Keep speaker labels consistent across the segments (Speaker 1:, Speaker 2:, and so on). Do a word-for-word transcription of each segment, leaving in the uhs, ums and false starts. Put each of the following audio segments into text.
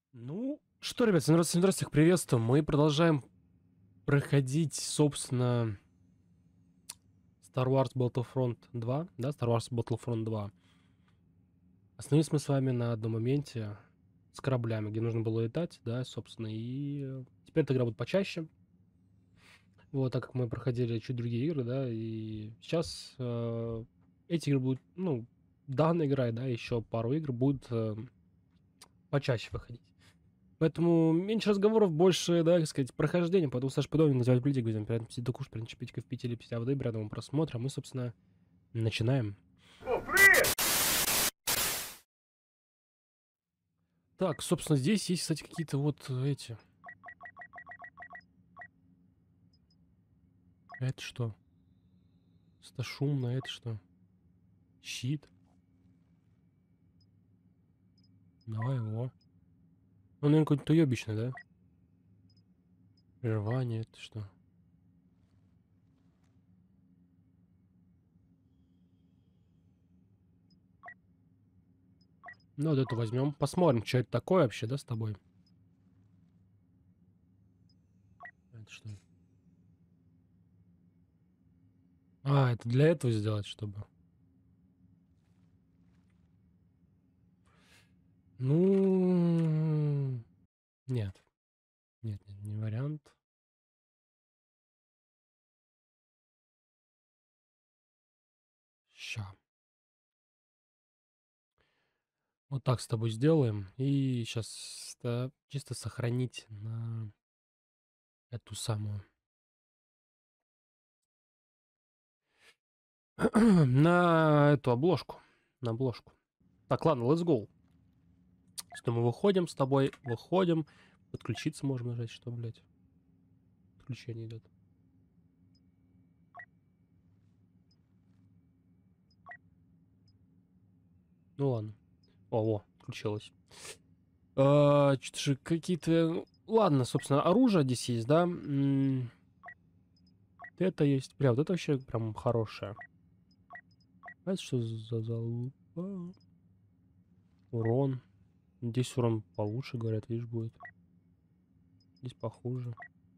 Speaker 1: Ну что, ребят, здравствуйте, здравствуйте, приветствую. Мы продолжаем проходить, собственно, Star Wars Battlefront два, да, Star Wars Battlefront два. Остановились мы с вами на одном моменте с кораблями, где нужно было летать, да, собственно, и теперь эта игра будет почаще. Вот, так как мы проходили чуть другие игры, да, и сейчас э, эти игры будут, ну, данная игра, да, еще пару игр будут э, почаще выходить. Поэтому меньше разговоров, больше, да, как сказать, прохождения. Поэтому, Саша, подобно называть политик, будем прям писать куш, принципитика в Питере, писать воды, рядом просмотра. Мы, собственно, начинаем.
Speaker 2: О, привет!
Speaker 1: Так, собственно, здесь есть, кстати, какие-то вот эти. Это что? Это шумно, это что? Щит. Давай его. Он, наверное, какой-то уебищный, да? Прервание, это что? Ну, вот это возьмем. Посмотрим, что это такое вообще, да, с тобой? Это что? А, это для этого сделать, чтобы... Ну... Нет. Нет, нет, не вариант. Ща. Вот так с тобой сделаем. И сейчас чисто сохранить на эту самую. На эту обложку. На обложку. Так, ладно, let's go. Что мы выходим с тобой, выходим. Подключиться можем нажать, что, блядь? Подключение идет. Ну ладно. О, во, включилось. А, что-то же какие-то... Ладно, собственно, оружие здесь есть, да? М, Это есть. Бля, вот это вообще прям хорошее. А это что за залупа? Урон. Здесь урон получше, говорят, видишь, будет. Здесь похуже.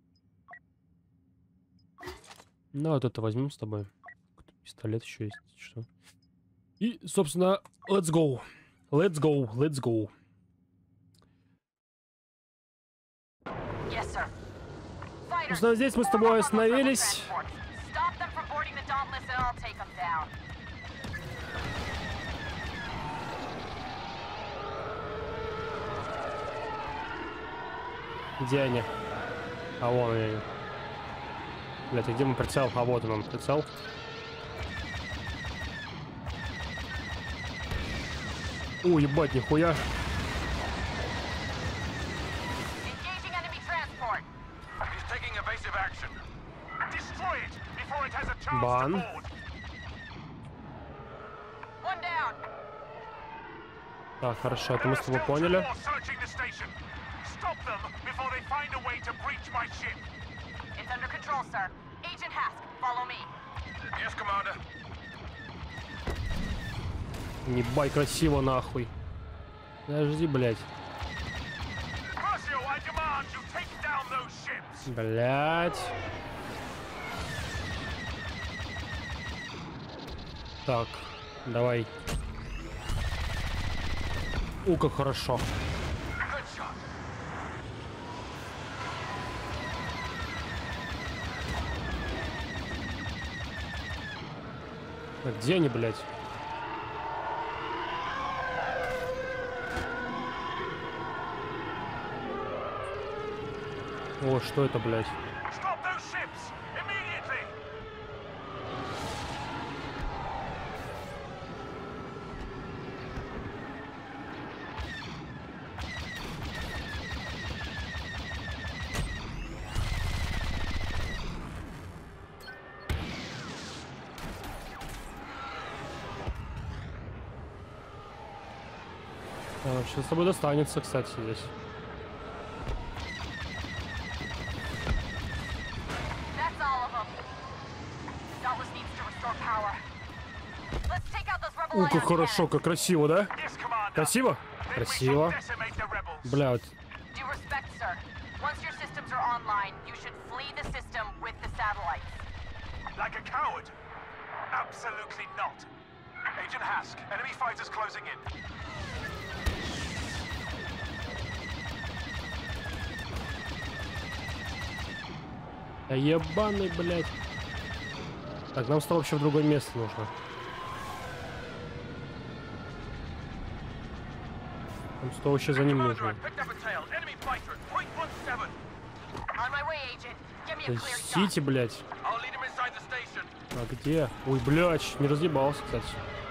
Speaker 1: Ну, вот это возьмем с тобой. Пистолет еще есть. Что? И, собственно, let's go. Let's go, let's go.
Speaker 2: Yes, sir.
Speaker 1: Собственно, здесь мы с тобой остановились. Где они? А вон они. Блять, а где мой прицел? А вот он, прицел. О, ебать, нихуя. Бан. Так, хорошо, это мы с тобой поняли. Ебай, красиво нахуй. Подожди, блядь. Блядь. Так, давай. У, как хорошо. А где они, блядь? О, что это, блядь? А, сейчас с тобой достанется, кстати, здесь. О, как хорошо, как красиво, да? Красиво? Красиво. Бля, вот
Speaker 2: Due respect, sir. Once your systems are online, you should flee the system with the satellites.
Speaker 3: Like a coward? Absolutely not. Agent Hask, enemy fighters closing in.
Speaker 1: Да ебаный, блядь. Так, нам что вообще в другое место нужно? Нам что вообще за ним нужно? Сити, блядь. А где? Ой, блядь, не разъебался, кстати.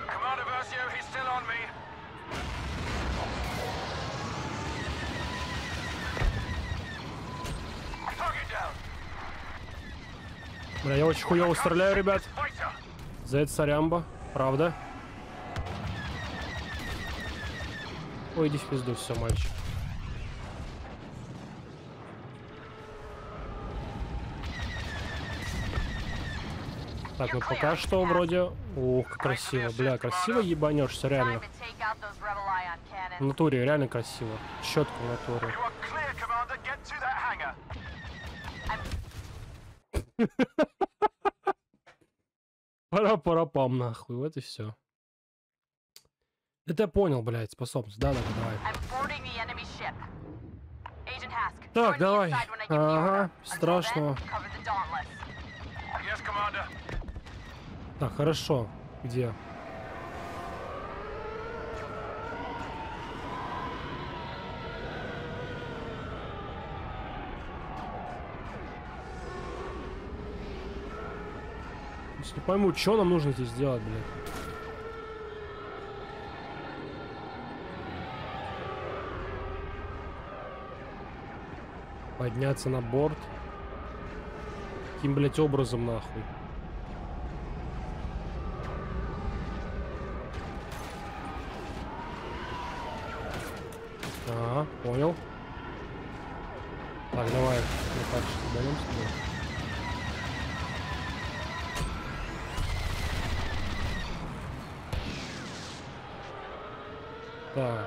Speaker 1: Бля, я очень хуёво стреляю, ребят. За это сорямба, правда. Ой, иди в пизду, все, мальчик. Так, ну пока что вроде... Ух, как красиво. Бля, красиво ебанешься, реально. В натуре, реально красиво. Четко в натуре. Пара-пара-пам, нахуй, вот и все. Это я понял, блядь, способность. Да-да, давай. Так, давай. Ага, страшного. Так, хорошо. Где? Не пойму, что нам нужно здесь делать, блядь. Подняться на борт. Каким, блядь, образом, нахуй? Ага, понял. Так, давай. Вот так, даем с тобой. Так.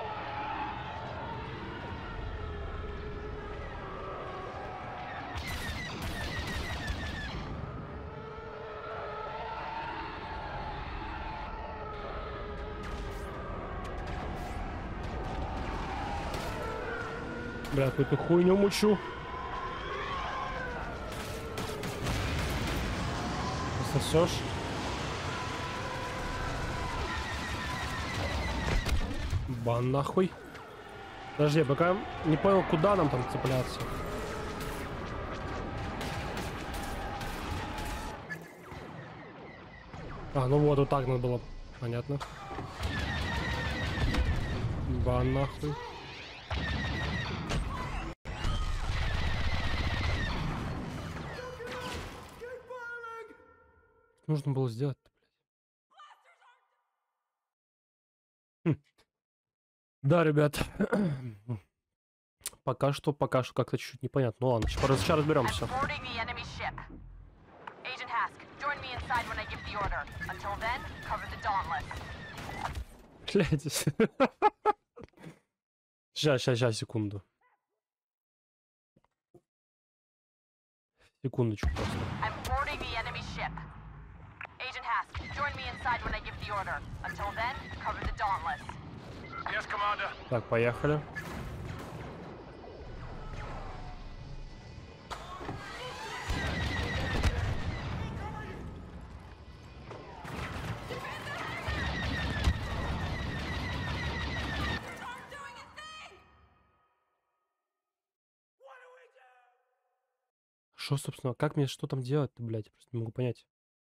Speaker 1: Бля, какую-то хуйню мучу. Сосешь? Бан нахуй. Подожди, пока не понял, куда нам там цепляться. А, ну вот, вот так надо было. Понятно. Бан нахуй. Нужно было сделать-то, блядь. Хм. Да, ребят. Пока что, пока что как-то чуть-чуть непонятно. Ну ладно, сейчас, сейчас разберемся. Блядь. Сейчас, сейчас, сейчас, секунду. Секундочку просто. Так, поехали. Что, собственно, как мне что там делать-то, блядь? Я просто не могу понять.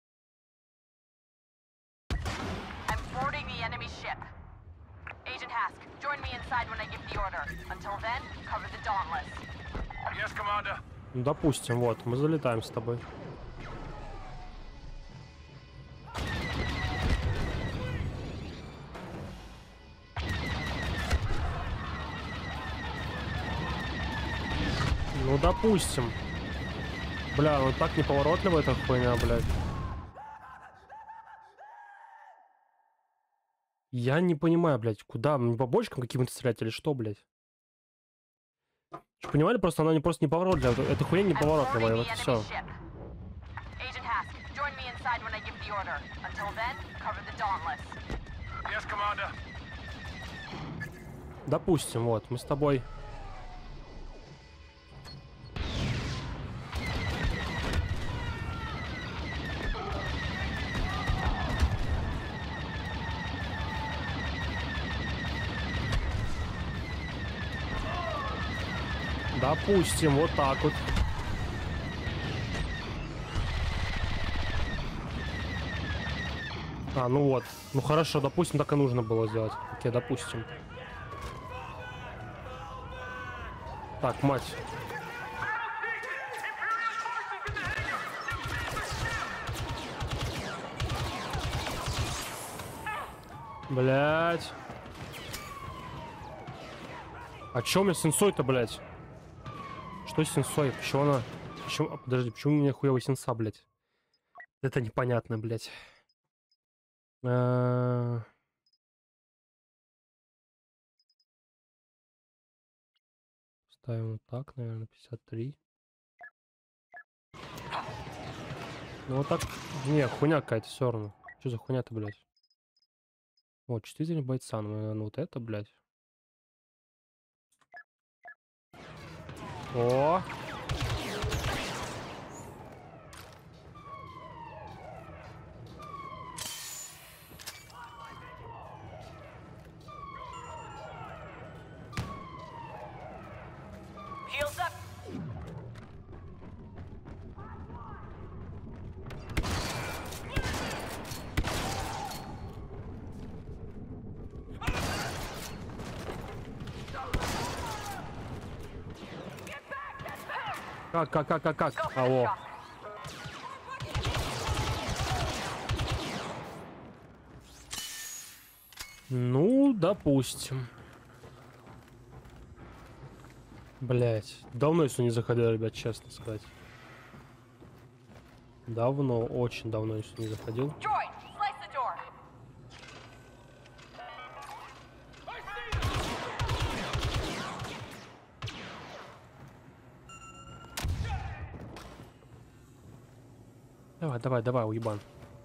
Speaker 1: Ну, допустим, вот, мы залетаем с тобой. Ну, допустим. Бля, ну так неповоротливо эта хуйня, блядь. Я не понимаю, блядь, куда? Мне по бочкам каким-то стрелять или что, блядь? Понимали, просто она не просто не поворотливая. Это хуйня не поворотливая, вот все. Допустим, вот, мы с тобой... Допустим, вот так вот. А, ну вот. Ну хорошо, допустим, так и нужно было сделать. Окей, допустим. Так, мать. Блять. А чё у меня сенсой-то, блять? Что с сенсой? Почему она... Почему... Подожди, почему у меня хуёвый сенса, блять? Это непонятно, блять. А... Ставим вот так, наверное, пятьдесят три. Ну вот так... Не, хуйня какая-то все равно. Что за хуйня-то, блядь? Вот, чувствительный бойца. Ну, наверное, вот это, блядь. О!
Speaker 2: Shields up.
Speaker 1: Как, как, как, как, как? Алло. Ну, допустим. Блять, давно я сюда не заходил, ребят, честно сказать. Давно, очень давно я сюда не заходил. Давай, давай, давай, уебан.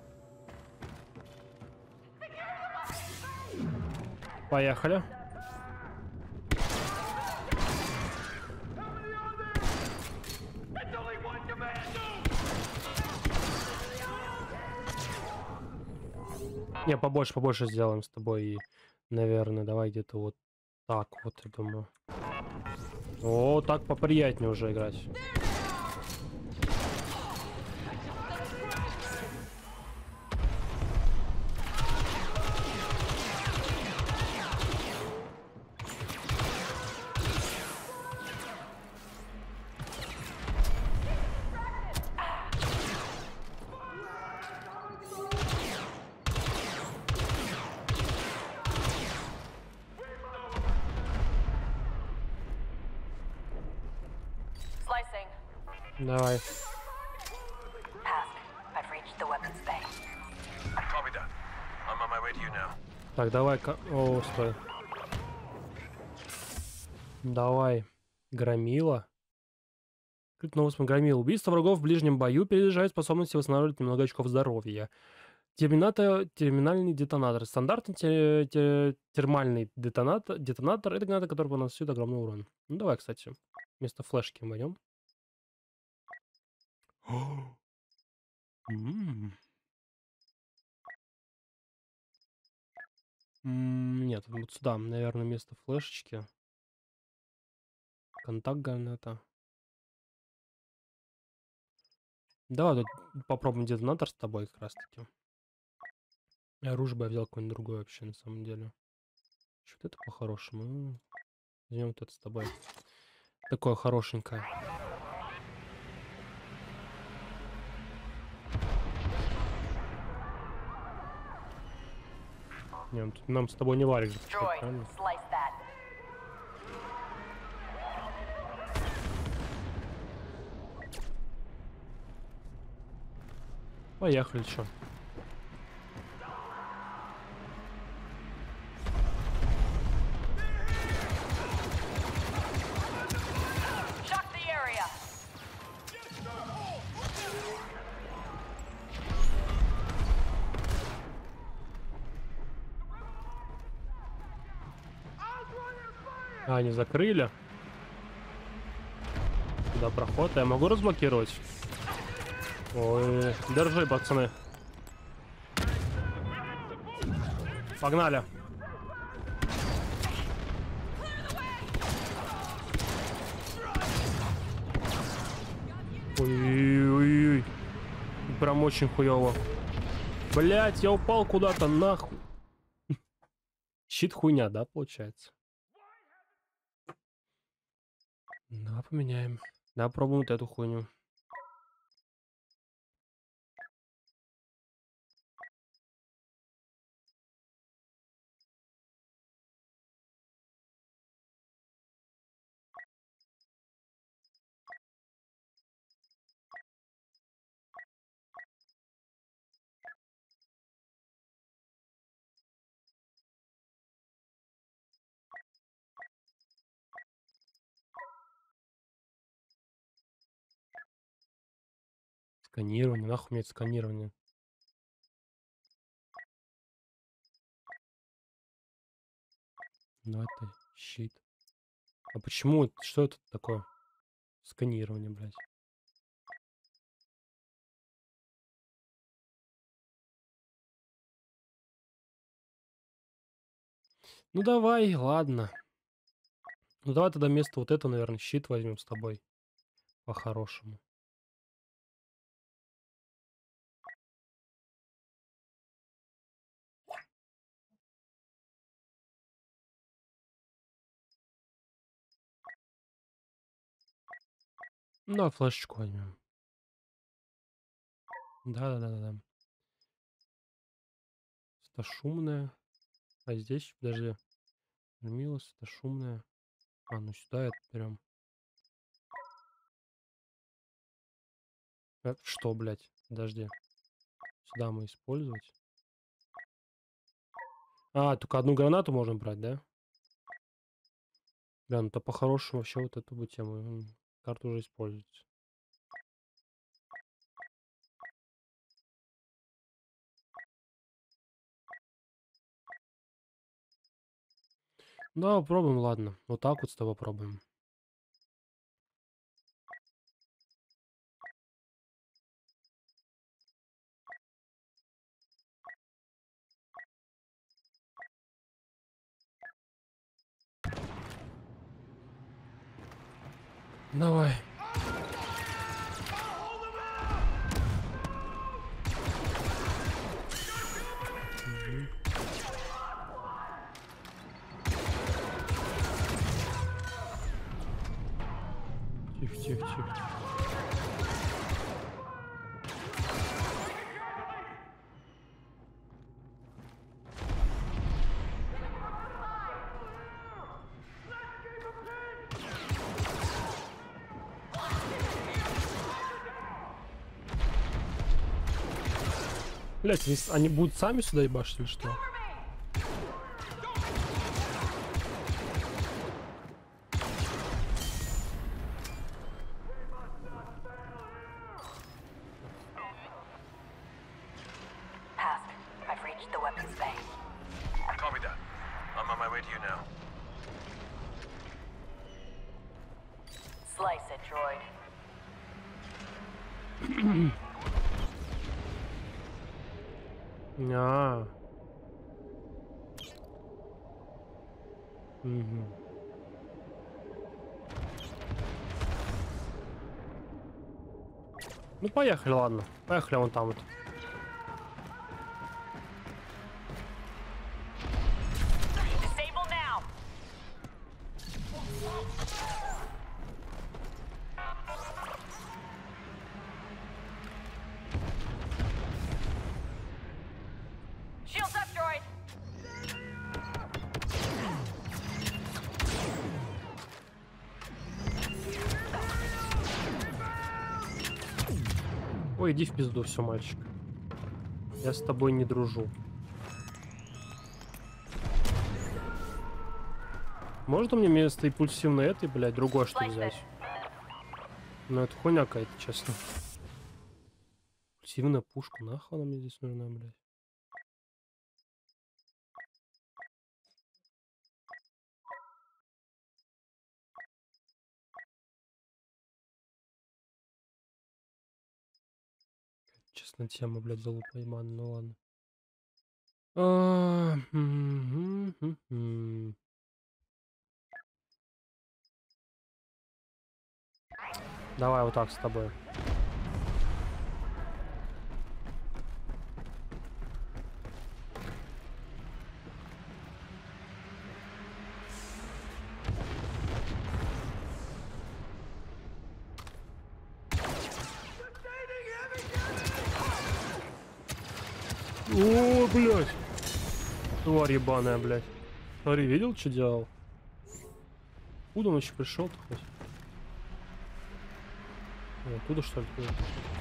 Speaker 1: Поехали. Не, побольше, побольше сделаем с тобой. И, наверное, давай где-то вот так вот, я думаю. О, так поприятнее уже играть. Давай. Так, давай-ка... О, стой. Давай. Громила. Новость Громила. Убийство врагов в ближнем бою перезаряжает способности восстанавливать немного очков здоровья. Терминатор, терминальный детонатор. Стандартный те, те, термальный детонатор, детонатор. Это граната, который наносит огромный урон. Ну давай, кстати. Вместо флешки возьмем. Mm. Mm, нет, вот сюда, наверное, вместо флешечки. Контакт граната. Давай тут попробуем детонатор с тобой как раз таки. Оружие бы я взял какое-нибудь другое вообще, на самом деле. Что-то это по-хорошему. Возьмем вот это с тобой. Такое хорошенькое. Не, тут нам с тобой не варик же, правильно? Поехали, чё. А, они закрыли. Туда проход. Я могу разблокировать? Ой, держи, пацаны. Погнали. Ой-ой-ой. Прям очень хуёво. Блять, я упал куда-то нахуй. Щит хуйня, да, получается? Да, поменяем. Да, пробуем вот эту хуйню. Сканирование, нахуй мне это сканирование. Ну это щит. А почему? это- Что это такое? Сканирование, блядь. Ну давай, ладно. Ну давай тогда вместо вот этого, наверное, щит возьмем с тобой. По-хорошему. Ну, а флешечку возьмем. Да-да-да-да. Это шумная. А здесь, подожди. Милос, это шумная. А, ну сюда это прям. Это что, блядь? Подожди. Сюда мы использовать. А, только одну гранату можно брать, да? Да, ну то по-хорошему вообще вот эту бы тему. м, Карта уже используется. Да, попробуем, ладно. Вот так вот с тобой попробуем. Давай. Мгм. Тихо, тихо, тихо. Блять, они будут сами сюда ебашить или что?
Speaker 2: Passed. I've reached the weapons bay.
Speaker 3: Copy that. I'm on my way to you now.
Speaker 2: Slice it, droid.
Speaker 1: А. Мгм. Ну поехали, ладно. Поехали вон там вот.
Speaker 2: Disable now. Shields up, droid.
Speaker 1: Ой, иди в пизду, все, мальчик. Я с тобой не дружу. Можно мне вместо импульсивной этой, блядь, другое что
Speaker 2: Slice
Speaker 1: взять?
Speaker 2: it.
Speaker 1: Ну это хуйня какая-то, честно. Импульсивная пушка, нахуй она мне здесь нужна, блядь. интересная тема, блядь, залупа ебаная, ну ладно. А, мгм, мгм, мгм. Давай вот так с тобой. О, блядь! Тварь ебаная, блядь. Смотри, видел, что делал? Куда он еще пришел-то хоть? Ой, оттуда, что ли? Откуда?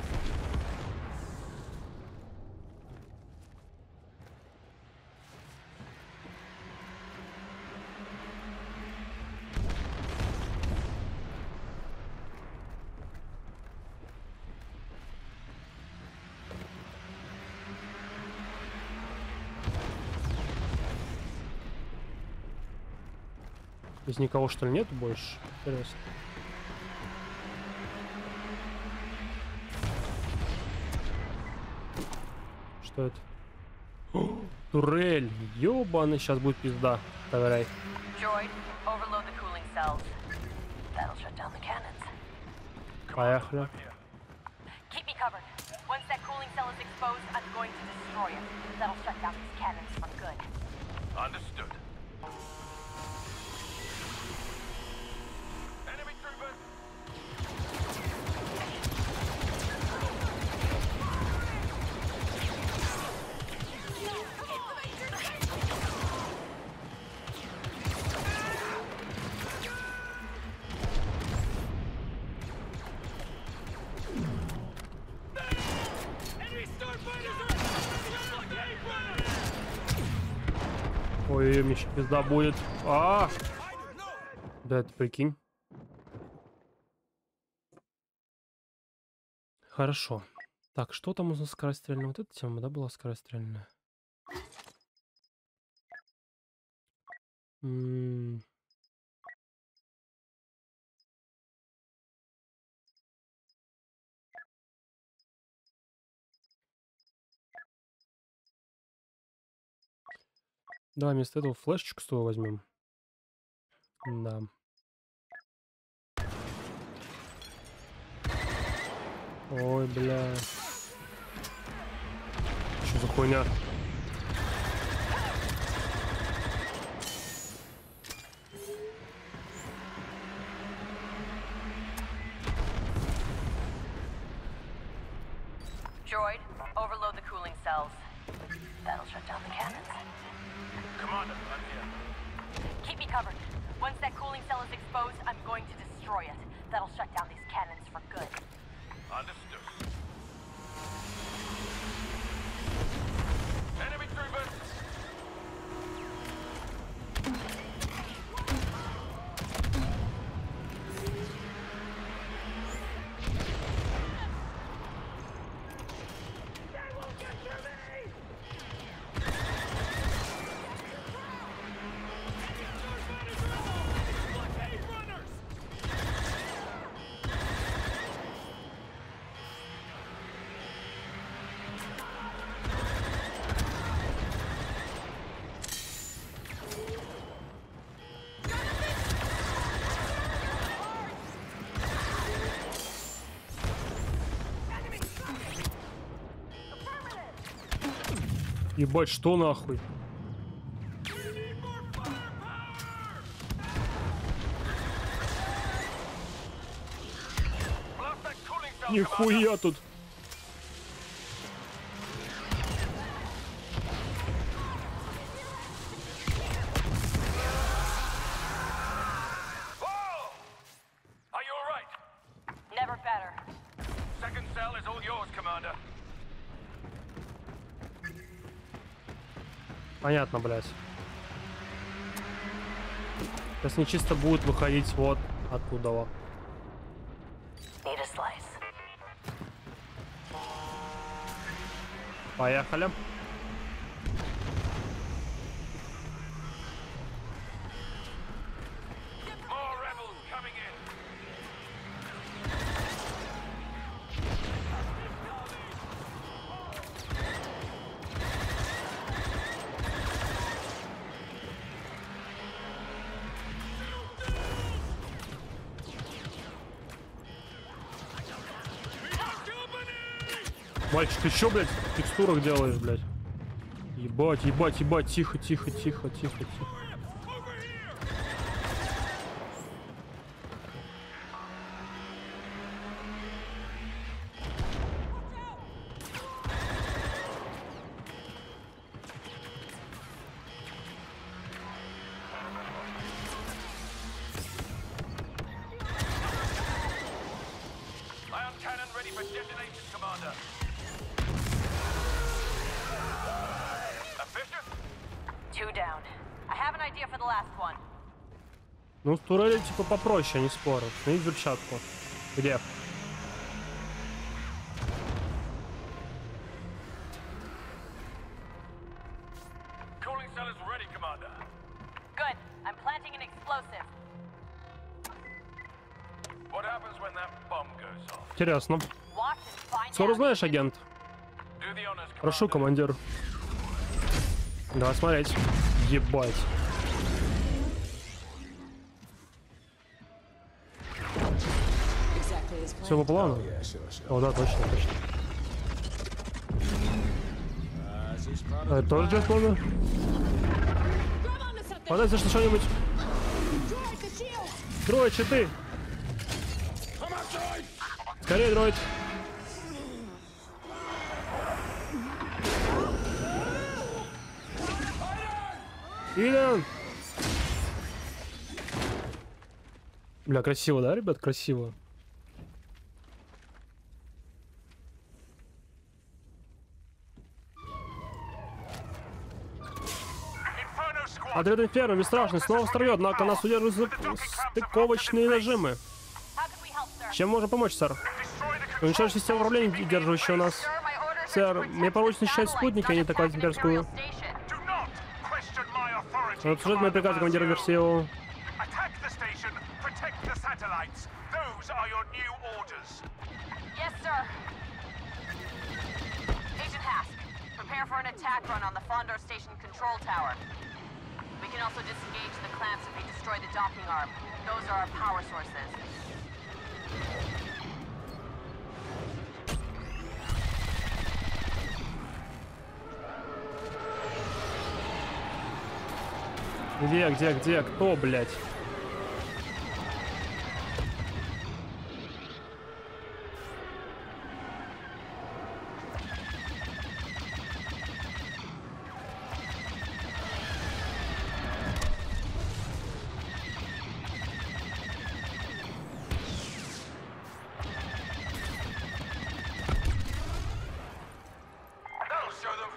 Speaker 1: Здесь никого, что ли, нету больше? Интересно. Что это? О, турель! Ёбаный, сейчас будет пизда. Проверяй.
Speaker 2: Droid, overload the cooling cells. That'll shut down the cannons.
Speaker 1: Поехали.
Speaker 2: Keep me covered. Once that cooling cell is exposed, I'm going to destroy it. That'll shut down these cannons for good.
Speaker 3: Understood. Enemy troopers!
Speaker 1: Ой, мне еще пизда будет. А! Да, ты прикинь. Хорошо. Так, что там у нас скорострельная? Вот эта тема, да, была скорострельная? М. Давай вместо этого флешечку с тобой возьмем. Да. Ой, бля. Что за хуйня?
Speaker 2: Droid, overload the cooling cells. That'll shut down the cannons.
Speaker 3: Commander, I'm here.
Speaker 2: Keep me covered. Once that cooling cell is exposed, I'm going to destroy it. That'll shut down these cannons for good.
Speaker 3: Understood. Enemy troopers!
Speaker 1: Ебать, что нахуй?
Speaker 3: Blast that cooling cell,
Speaker 1: Нихуя тут.
Speaker 3: Whoa! Are you alright?
Speaker 2: Never better.
Speaker 3: Second cell is all yours, Commander.
Speaker 1: Понятно, блядь. Сейчас нечисто будет выходить вот оттуда. Вот.
Speaker 2: Need a slice.
Speaker 1: Поехали.
Speaker 3: More rebels coming in.
Speaker 1: Мальчик, ты чё, блядь, в текстурах делаешь, блядь? Ебать, ебать, ебать, тихо, тихо, тихо, тихо, тихо.
Speaker 3: Ion cannon ready for detonation, Commander. Efficient?
Speaker 2: Two down. I have an idea for the last one.
Speaker 1: Ну, с турели типа попроще, не спорю. Сними взрывчатку. Где?
Speaker 3: Cooling cell is ready, Commander.
Speaker 2: Good. I'm planting an explosive.
Speaker 3: What happens when that bomb goes off?
Speaker 1: Интересно.
Speaker 2: Watch and find
Speaker 1: Скоро
Speaker 2: out.
Speaker 1: знаешь, агент?
Speaker 3: Do the honors,
Speaker 1: Прошу,
Speaker 3: Commander.
Speaker 1: командир. Давай смотреть. Ебать. Все по плану? О, да, точно, точно. А, это тоже идет планы? Подайте что-нибудь. Дроид, щиты! Скорее, дроид! Идем! Бля, красиво, да, ребят? Красиво.
Speaker 3: Inferno squad.
Speaker 1: Отряд Инферно, бесстрашный, снова встает, однако нас удерживают стыковочные нажимы.
Speaker 2: How can we help, sir?
Speaker 1: Чем можно помочь, сэр?
Speaker 3: Destroy the control.
Speaker 1: Уничтожить систему управления, держащую нас.
Speaker 2: Sir, my orders are
Speaker 1: Сэр,
Speaker 2: to
Speaker 1: мне
Speaker 2: protect
Speaker 1: поручено
Speaker 2: the
Speaker 1: защищать
Speaker 2: satellites,
Speaker 1: спутники, а
Speaker 2: not
Speaker 1: не
Speaker 2: attack
Speaker 1: атаковать имперскую.
Speaker 2: Imperial Station.
Speaker 3: Do not question my authority.
Speaker 1: Слушать мои приказы, командир Версио.
Speaker 3: Attack the station. Protect the satellites. Those are your new orders.
Speaker 2: Yes, sir. Agent Hask, prepare for an attack run on the Fondor Station control tower. We can also disengage the clamps if we destroy the docking arm. Those are our power sources.
Speaker 1: Где, где, где? Кто, блядь?
Speaker 3: That'll show them.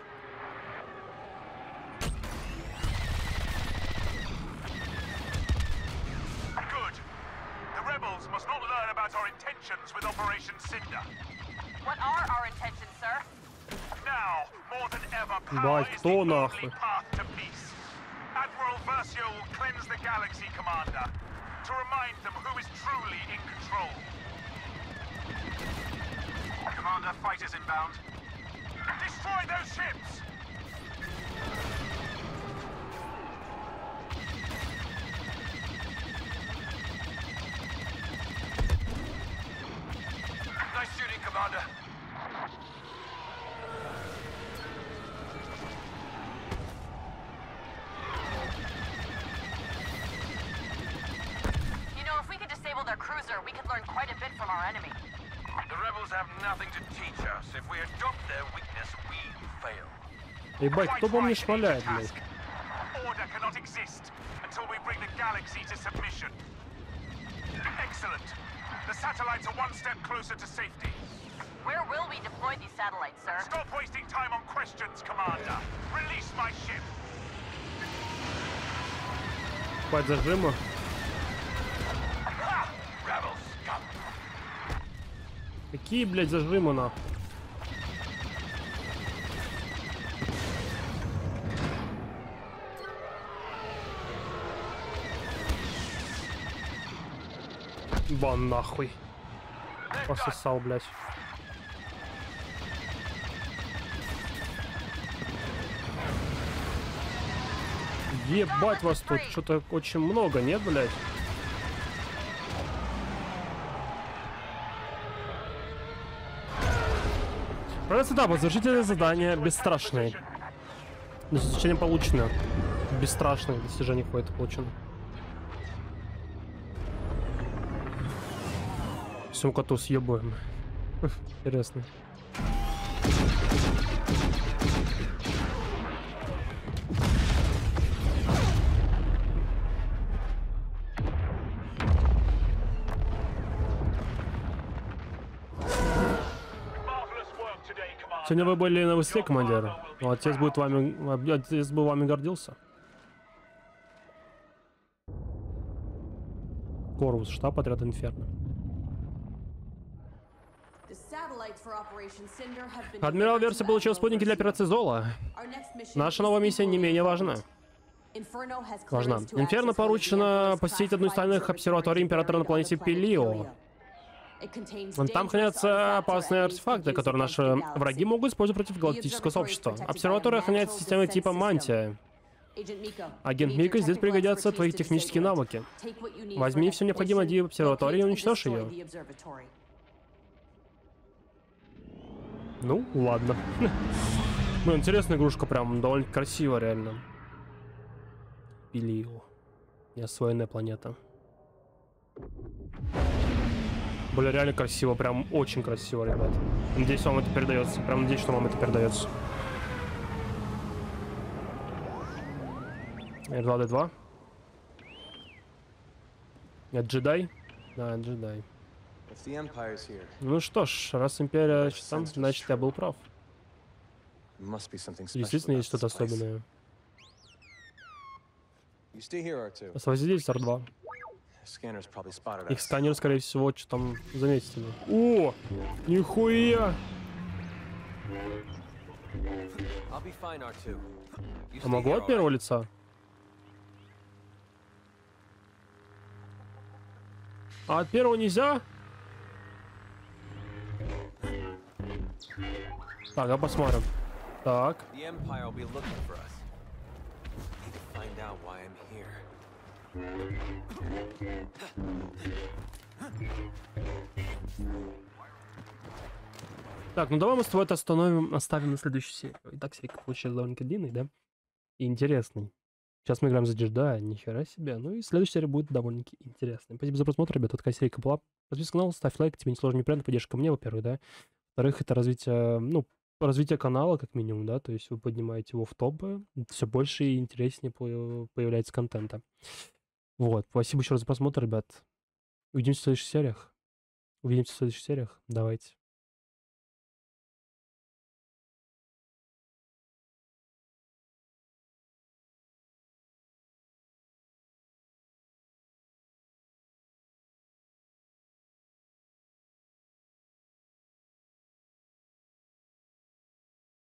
Speaker 3: Good. The rebels must not learn about our intentions with Operation Cinder.
Speaker 2: What are our intentions, sir?
Speaker 3: Now, more than ever, power
Speaker 1: Бать,
Speaker 3: is the
Speaker 1: кто
Speaker 3: only
Speaker 1: нахуй?
Speaker 3: path to peace. Admiral Versio will cleanse the galaxy, Commander, to remind them who is truly in control. Commander, fighters inbound. Destroy those ships! Nice shooting, Commander.
Speaker 2: You know, if we could disable their cruiser, we could learn quite a bit from our enemy.
Speaker 3: The rebels have nothing to teach us. If we adopt their weakness, we fail.
Speaker 1: Ебать, кто по мне шмаляет, блядь?
Speaker 3: Order cannot exist until we bring the galaxy to submission. Excellent. The satellites are one step closer to safety.
Speaker 2: Where will we deploy these satellites, sir?
Speaker 3: Stop wasting time on questions, Commander. Release my ship.
Speaker 1: Хватит зажима.
Speaker 3: Ha! Rebels, come.
Speaker 1: Какие, блядь, зажимы, нахуй? Бан нахуй. Пососал, блядь. Ебать вас тут. Что-то очень много, нет, блядь? Прогресс этапа. Завершительное задание. Бесстрашный. Достижение получено. Бесстрашное достижение какое-то получено. Всему коту съебаем. Интересно. Сегодня вы были на высоте, командир. Но отец будет вами, отец бы вами гордился. Корвус, штаб отряда Инферно. Адмирал Верси получил спутники для операции Зола. Наша новая миссия не менее важна. Важна. Инферно поручено посетить одну из тайных обсерваторий Императора на планете Пелио. Там хранятся опасные артефакты, которые наши враги могут использовать против галактического сообщества. Обсерватория охраняется системой типа Мантия. Агент Мика, здесь пригодятся твои технические навыки. Возьми все необходимое для обсерватории и уничтожь ее. Ну, ладно. Ну, интересная игрушка, прям довольно красиво, реально. Пелио. Неосвоенная планета. Бля, реально красиво, прям очень красиво, ребят. Надеюсь, вам это передается. Прям надеюсь, что вам это передается. эр два дэ два. Это джедай? Да, джедай. Ну что ж, раз Империя там, значит, я был прав. Действительно есть что-то особенное. Оставайся здесь, эр два. Их сканер, скорее всего, что там заметили. О! Нихуя! А могу от первого лица? А от первого нельзя? Так, а посмотрим. Так. Так, ну давай мы с тобой это остановим, оставим на следующую серию. Итак, серия получилась довольно длинный, да? И интересный. Сейчас мы играем за джедая, нихера себе. Ну и следующая серия будет довольно-таки интересной. Спасибо за просмотр, ребята. Такая серия была. Подписывайся на канал, ставь лайк, тебе не сложно, неприятно, поддержка мне, во-первых, да. Во-вторых, это развитие, ну, развитие канала, как минимум, да, то есть вы поднимаете его в топы, все больше и интереснее появляется контента. Вот, спасибо еще раз за просмотр, ребят. Увидимся в следующих сериях. Увидимся в следующих сериях. Давайте.